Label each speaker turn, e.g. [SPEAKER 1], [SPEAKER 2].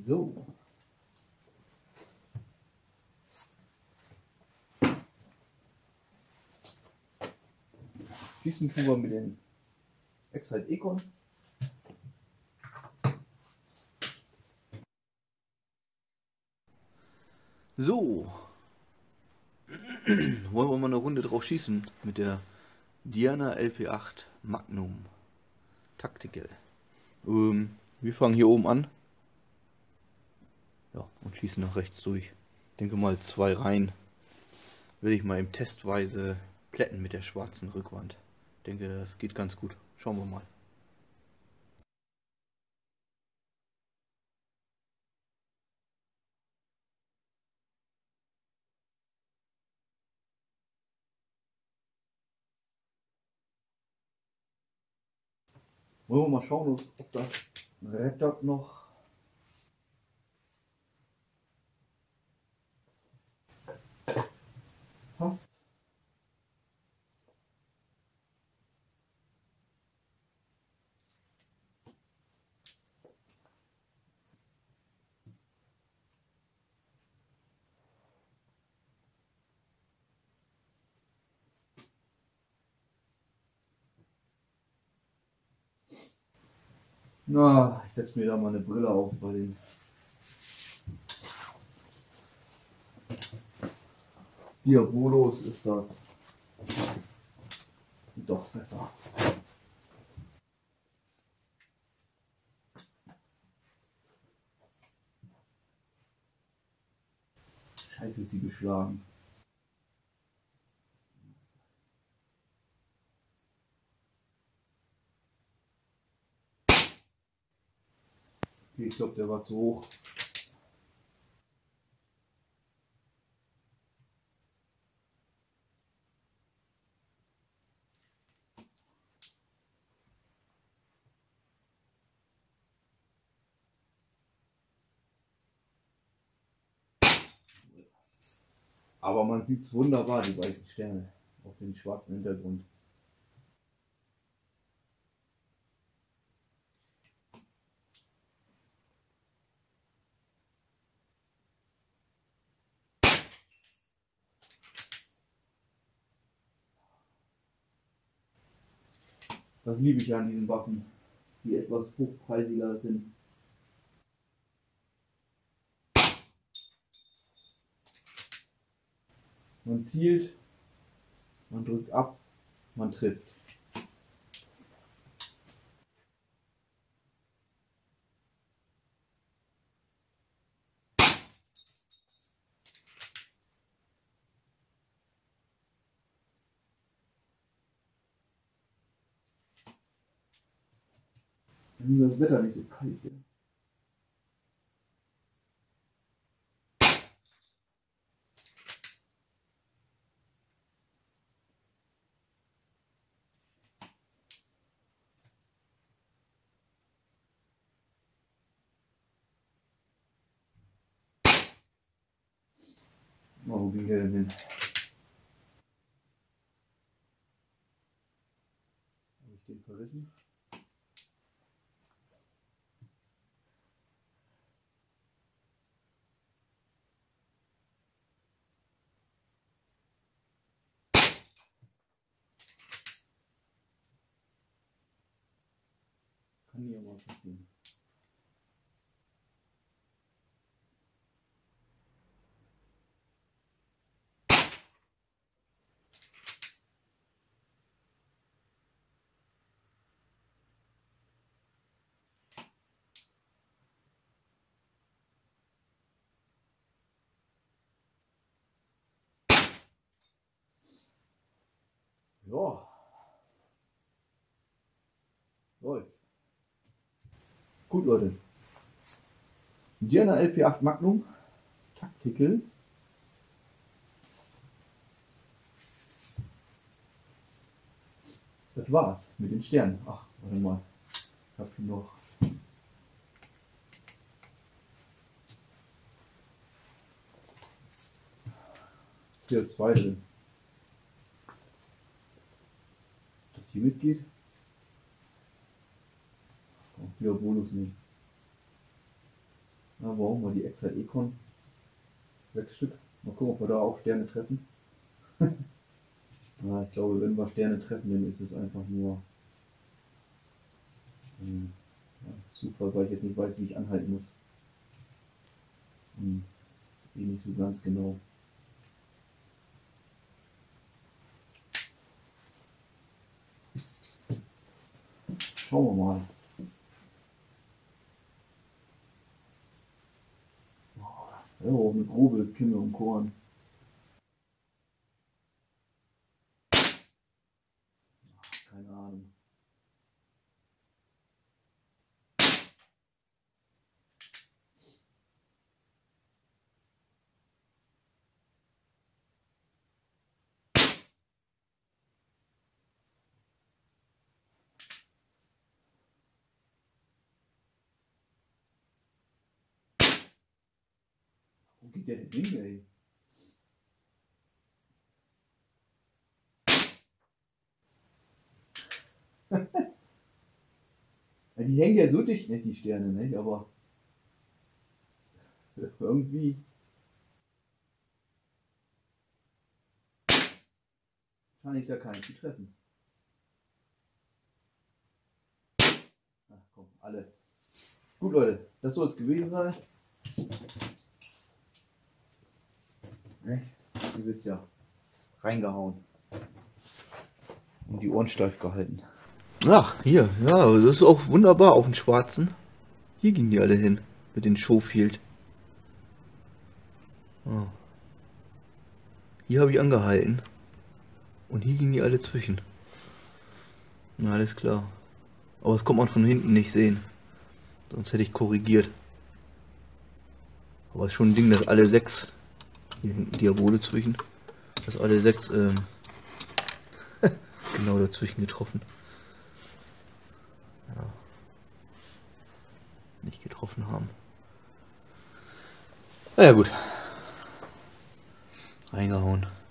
[SPEAKER 1] So. Schießen tun wir mit den Excite Econ. So. Wollen wir mal eine Runde drauf schießen mit der Diana LP8 Magnum Tactical. Wir fangen hier oben an. Ja, und schießen nach rechts durch. Ich denke mal 2 Reihen will ich mal im testweise plätten mit der schwarzen Rückwand. Ich denke, das geht ganz gut. Schauen wir mal. Wollen wir mal schauen, ob das rettet noch. Passt. Na, ich setze mir da mal eine Brille auf bei den Diabolos ist das doch besser. Scheiße, ist die geschlagen. Okay, ich glaube, der war zu hoch. Aber man sieht es wunderbar, die weißen Sterne auf dem schwarzen Hintergrund. Das liebe ich ja an diesen Waffen, die etwas hochpreisiger sind. Man zielt, man drückt ab, man trifft. Wenn das Wetter nicht so kalt wird. Oh, wo ging der denn hin? Habe ich den verrissen? Kann ja mal passieren. Ja. Läuft. Gut, Leute. Diana LP8 Magnum Tactical. Das war's mit den Sternen. Ach, warte mal. Ich habe hier noch CO2 drin. Das hier mitgeht. Auch Diabolos nicht. Da brauchen wir die Extra Econ. 6 Stück. Mal gucken, ob wir da auch Sterne treffen. Ja, ich glaube, wenn wir Sterne treffen, dann ist es einfach nur ja, super, weil ich jetzt nicht weiß, wie ich anhalten muss. Nicht so ganz genau. Schauen wir mal. Ja, eine grobe Kimme und Korn. Keine Ahnung. Wo geht der denn hin, ey? Die hängen ja so dicht, nicht die Sterne, nicht? Aber irgendwie kann ich da keinen zu treffen. Ach komm, alle. Gut, Leute, das soll es gewesen sein. Ne? Ihr wisst ja, reingehauen. Und die Ohren steif gehalten. Ach, hier, ja, das ist auch wunderbar auf den schwarzen. Hier gingen die alle hin, mit den Schofield. Oh. Hier habe ich angehalten. Und hier gingen die alle zwischen. Na, alles klar. Aber das kommt man von hinten nicht sehen. Sonst hätte ich korrigiert. Aber es ist schon ein Ding, dass alle 6, hier hinten Diabole zwischen, dass alle 6 genau dazwischen getroffen. Ja. Nicht getroffen haben. Naja gut. Reingehauen.